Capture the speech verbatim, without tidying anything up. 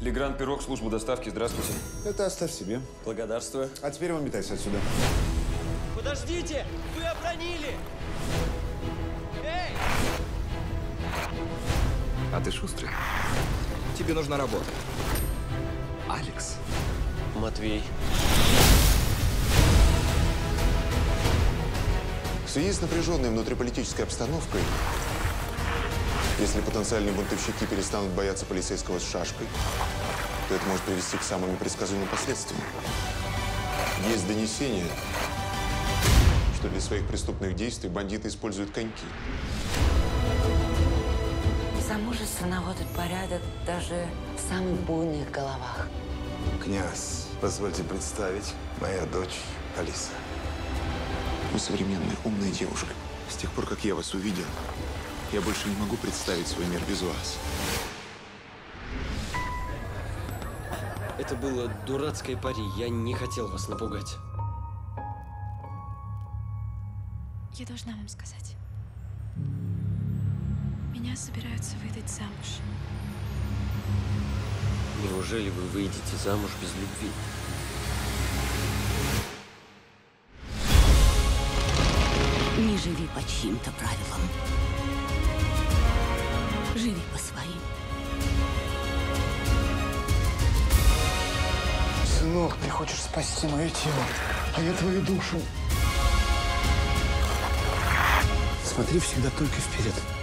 Легран Пирог, служба доставки. Здравствуйте. Это оставь себе. Благодарствую. А теперь выметайся отсюда. Подождите! Вы обронили! Эй! А ты шустрый. Тебе нужна работа. Алекс. Матвей. В связи с напряженной внутриполитической обстановкой, если потенциальные бунтовщики перестанут бояться полицейского с шашкой, то это может привести к самым непредсказуемым последствиям. Есть донесение, что для своих преступных действий бандиты используют коньки. Замужество наводит порядок даже в самых буйных головах. Князь, позвольте представить, моя дочь Алиса. Вы современная, умная девушка. С тех пор, как я вас увидел, я больше не могу представить свой мир без вас. Это было дурацкое пари. Я не хотел вас напугать. Я должна вам сказать. Меня собираются выдать замуж. Неужели вы выйдете замуж без любви? Не живи по чьим-то правилам. Живи по своим. Сынок, ты хочешь спасти мое тело, а я твою душу. Смотри всегда только вперед.